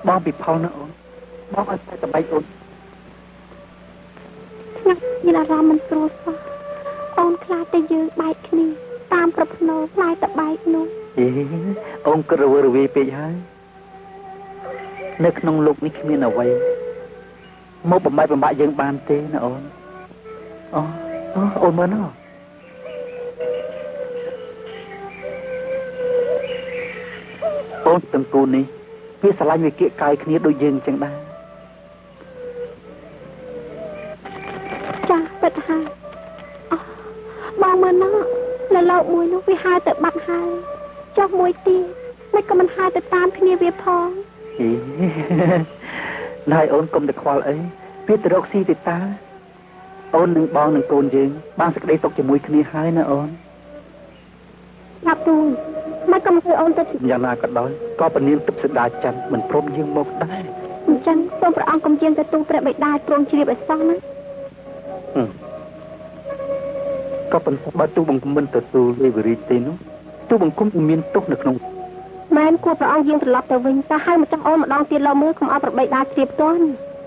បងពីផលណាអូនបងឲ្យតែបែកអូនខ្ញុំមានអារម្មណ៍មិនស្រួលសោះអូនខ្លាចតែយើងបែកគ្នាតាមប្រផ្នូលខ្លាចតែបែកនោះអូនក៏រវើរវាយពេកហើយនៅក្នុងលោកនេះគ្មានអ្វីមកបំបែកបំបាក់យើងបានទេណាអូនអូនមើលណាអូនទាំងគូនេះវាស្រឡាញ់វាគៀកកាយគ្នាដូចយើងអញ្ចឹងដែរចាពិតហើយបងមើលណានៅលោកមួយនោះវាហើរទៅបាត់ហើយចុះមួយទៀតមិនក៏មិនហើរទៅតាមគ្នាវាផងណៃអូនកុំទៅខ្វល់អីវាទៅរកស៊ីទៅតាអូននឹងបងនឹងកូនយើងបានសេចក្តីសុខជាមួយគ្នាហើយណាអូនណាប់ទូមិនក៏មិនធ្វើអូនទៅយ៉ាងណាក៏ដោយក៏ពនាងទឹកសដាច័ន្ទមិនព្រមយើងមកដែរអញ្ចឹងសូមព្រះអង្គកុំយាងទៅទូព្រះបិតាទ្រង់ជ្រាបឲ្យសោះណាក៏ប៉ុន្តែបើទូបង្គំមិនទទួលលេវរីទេនោះទូបង្គំមានទុកនៅក្នុងមែនគួរព្រះអង្គយាងត្រឡប់ទៅវិញតែឲ្យមកចង់អូនម្ដងទៀតលោមើលកុំឲ្យព្រះបិតាជ្រាបទាន់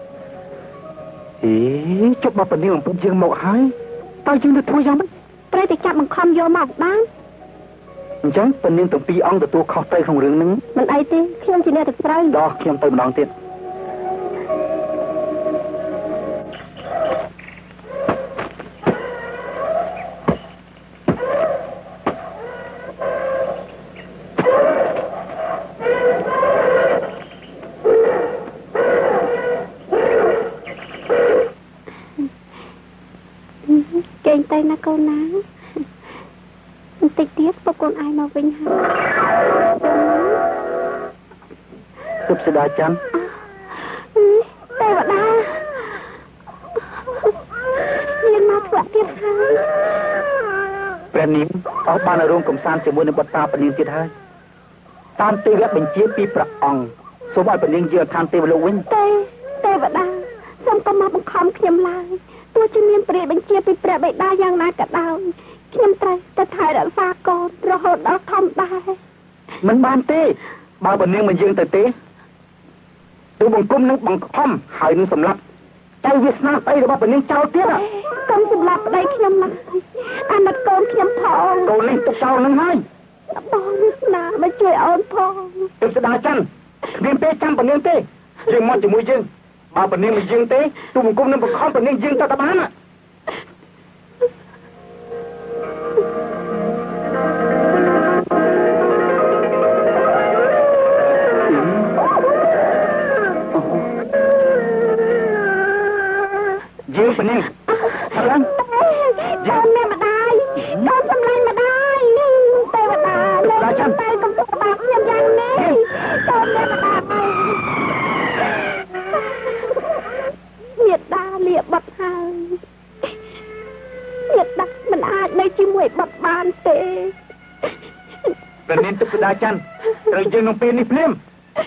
ជប់បើពនាងអំពើយើងមកហើយតើយើងទៅធ្វើយ៉ាងម៉េចត្រូវតែចាប់បង្ខំយកមកបានអញ្ចឹងពនាងទាំងពីរអង្គទទួលខុសត្រូវក្នុងរឿងហ្នឹងមិនអីទេខ្ញុំជាអ្នកទៅត្រូវដោះខ្ញុំទៅម្ដងទៀតកេងទៅណាកូនណាបន្តិចទៀតពុកកូនឯងមកវិញហើយទប់ស្ដាច័ន្ទទេវតាមានមកធ្វើទៀតហើយព្រះនាងអស់បានរោងកំសាន្តជាមួយនឹងបុត្រាព្រះនាងទៀតហើយតាមទេវៈបញ្ជាពីព្រះអង្គសូមឲ្យព្រះនាងយាងឋានទេវលោកវិញទេវតាសូមកុំមកបង្ខំខ្ញុំឡើយទោះជាមានព្រះបញ្ជាពីព្រះបិតាយ៉ាងណាក៏ដោយខ្ញុំត្រូវតែថែរក្សាកូនរហូតដល់ធំដែរមិនបានទេបើព្រះនាងមកយើងទៅទេទូបង្គំនឹងបង្ខំហើយនឹងសម្លាប់តែវាសនាស្អីរបស់ព្រះនាងចោលទៀតកុំសម្លាប់ប្តីខ្ញុំឡើយអាណិតកូនខ្ញុំផងកូននេះទុកចោលនឹងហើយបងវាសនាមកជួយអូនផងទប់ស្ដាច័ន្ទគ្មានពេលចាំព្រះនាងទេយើងមកជាមួយយើងបើព្រះនាងមកយើងទេទូបង្គំនឹងបង្ខំព្រះនាងយើងទៅបានយើងព្រះនាងអរយើងមានម្ដាយកូនសម្លាញ់ម្ដាយទេវតាលោកតែកុំទុកបាបខ្ញុំយ៉ាងនេះកូនមានម្ដាយមេដាលាបាត់ហើយមេដាមិនអាចនៅជាមួយបាត់បានទេព្រះនាងទឹកស្ដាច័ន្ទត្រូវយើងក្នុងពេលនេះភ្លាម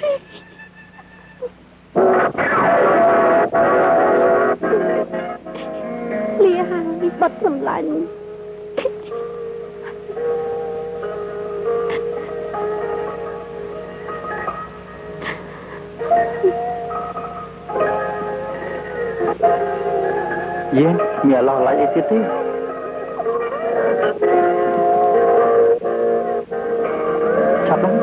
លាហើយបាត់សម្លាញ់យើងមានឡោះឡាយអីទៀតទេចាប់ឡើង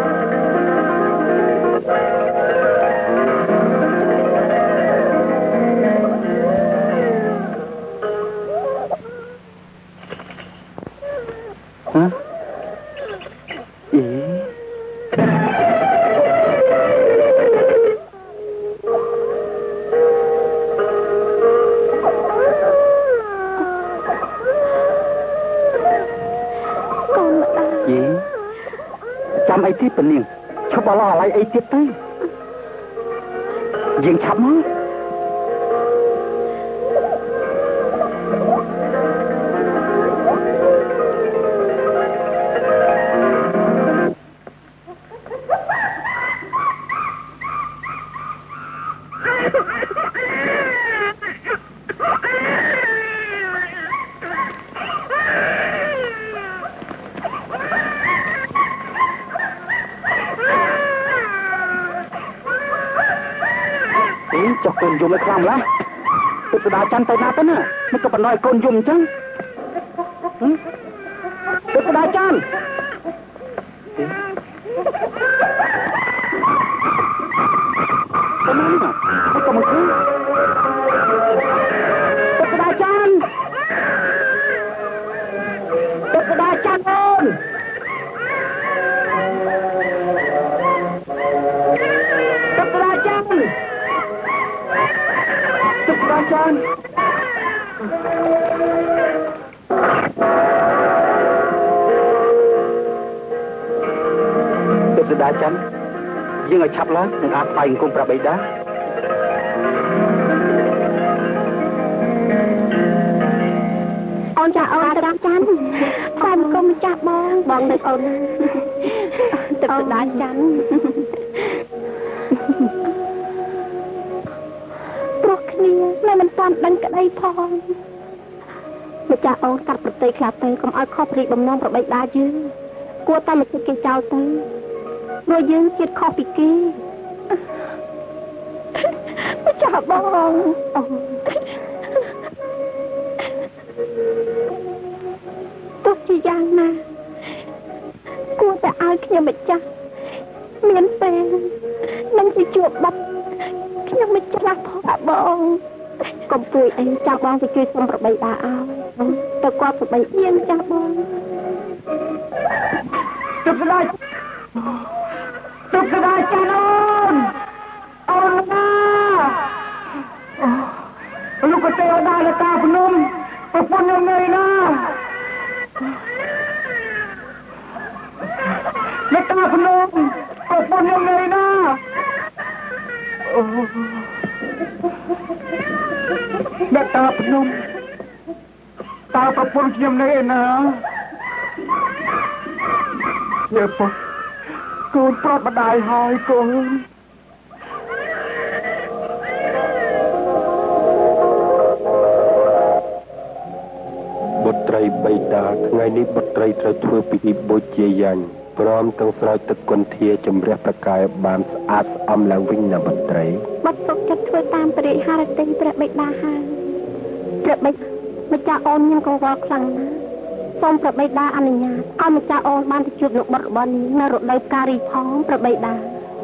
អីទៀតពនាងឈប់បឡោះអាឡៃអីទៀតទៅយើងឆាប់មកចុះកូនយំឲ្យខ្លាំងឡាទឹកស្ដាច័ន្ទទៅណាទៅណាមិនក៏បណ្ដោយកូនយំអញ្ចឹងទឹកស្ដាច័ន្ទទៅណាមិនក៏មកគឺទឹកស្ដាច័ន្ទទឹកស្ដាច័ន្ទអូនទឹកស្ដាច័ន្ទទឹកស្ដាច័ន្ទទឹកស្ដាច័ន្ទយើងឲ្យឆាប់ឡើងនឹងអាចថ្វាយអង្គមប្រាប់បិតាអូនចាអូនទឹកច័ន្ទថ្វាយអង្គមម្ចាស់បងនឹកអូនទឹកស្ដាច័ន្ទព្រោះគ្នានៅមិនតាន់ដឹងក្តីផងម្ចាស់អូនកាត់ប្រតិខ្លះទៅកុំឲ្យខុសព្រីបំណងប្របីដាយើងគួរតែមកចិត្តគេចោលទៅព្រោះយើងជាតិខុសពីគេម្ចាស់បងទោះជាយ៉ាងណាគួរតែឲ្យខ្ញុំម្ចាស់មានពេលនឹងទៅជួបបងខ្ញុំមិនឆ្លាស់ផងបងកុំពួយអីចាស់បងទៅជួយសុំប្របីដាឲ្យទៅគាត់ប្របីមានចាស់បងទឹកស្ដាយទឹកស្ដាយចាស់អូនណាលោកក៏ទេវតាលតាភ្នំប្រពន្ធខ្ញុំនៅណាលតាភ្នំប្រពន្ធខ្ញុំនៅណាលតាភ្នំតើប្រពន្ធខ្ញុំនៅឯណាយើពុកកូនប្រាប់ម្ដាយហើយកូនបុត្រីបិតាថ្ងៃនេះបុត្រីត្រូវធ្វើពិធីបូជាយញ្ញព្រមទាំងស្រោចទឹកគន្ធាជំរះប្រកាយបានស្អាតស្អំឡើងវិញណាបុត្រីបុត្រទុកចិត្តធ្វើតាមព្រះハរតីព្រះបិតាហើយព្រះបិតាម្ចាស់អូនខ្ញុំកង្វល់ខ្លាំងណាស់សូមព្រះបិតាអនុញ្ញាតឲ្យម្ចាស់អូនបានទៅជួបលោកបុត្ររបស់នាងនៅរដូវផ្ការីផងព្រះបិតា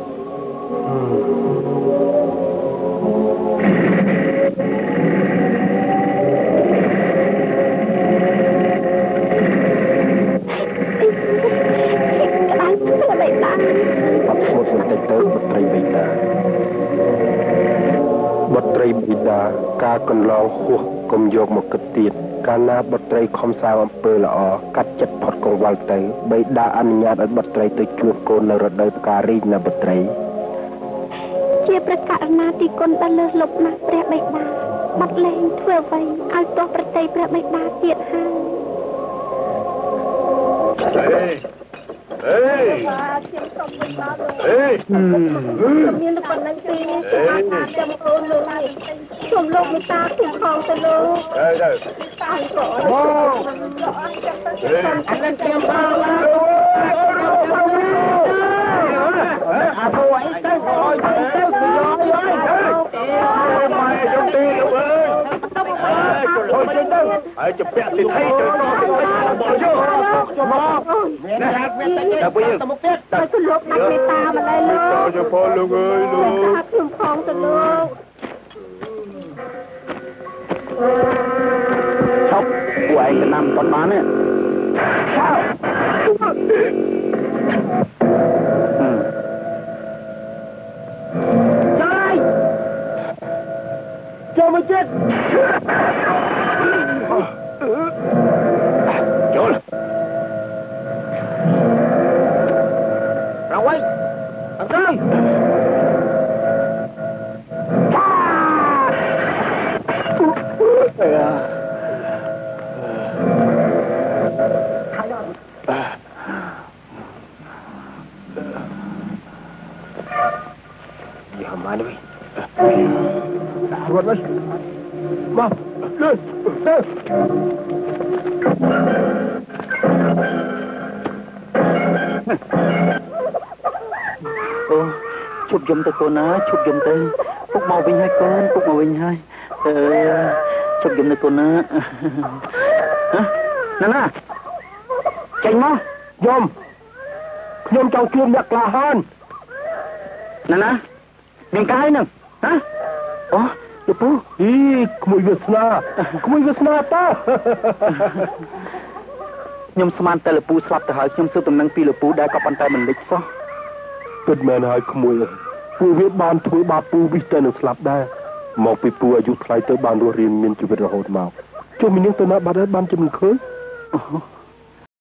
បុត្រីបិតាការកន្លងហួសកុំយកមកគិតទៀតកាលណាបុត្រីខំសាងអំពើល្អកាត់ចិត្តផុតកង្វល់ទៅបិតាអនុញ្ញាតឲ្យបុត្រីទៅជួបកូននៅរដូវផ្ការីកណាបុត្រីជាព្រះករណាទីគុណដល់លើសលប់ណាស់ព្រះបិតាបាត់លែងធ្វើអ្វីឲ្យទោសប្រតិព្រះបិតាទៀតហើយមានប៉ុណ្ណឹងទីនេះសូមអាចារ្យចាំអូនលោកនេះសូមលោកមេត្តាคุ้មครองទៅលោកតែក៏អូអានចាំបងអាទៅអីទៅអើយទៅម៉ែចង់ទីលោកអើយចាប់ពាក់ទីថៃទៅមកយកមកណាតែវិញទៅមុខទៀតទៅលោកដាក់មេត្តាមកเลยលោកចូលផងលោកអើយលោកខ្ញុំផងទៅលោកឈប់ពួកឯងកណាំប៉ុន្មាននេះចាយចូលមកចិត្តចូលរងវិញអង្កើមយកមកនេះរត់វិញមកលើអូឈប់យំទៅកូនណាឈប់យំទៅពុកមកវិញហើយកូនពុកមកវិញហើយជប់យំនៅកូនណាណាចេញមកយំខ្ញុំចង់ជួបអ្នកក្លាហានណាមានកាយហ្នឹងហ៎អូលោកពូក្មួយវាសនាតើខ្ញុំស្មានតែលោកពូស្លាប់ទៅហើយខ្ញុំសួរតំណែងពីលោកពូដែលក៏ប៉ុន្តែមិនលេចសោះពិតមែនហើយក្មួយពូវាបានធ្វើបាបពូវិសទៅនឹងស្លាប់ដែរមកពីពូអាយុថ្លៃទៅបានរស់រៀនមានជីវិតរហូតមកចុះមីនាងទៅណាបាត់ហើយបានជាមិនឃើញ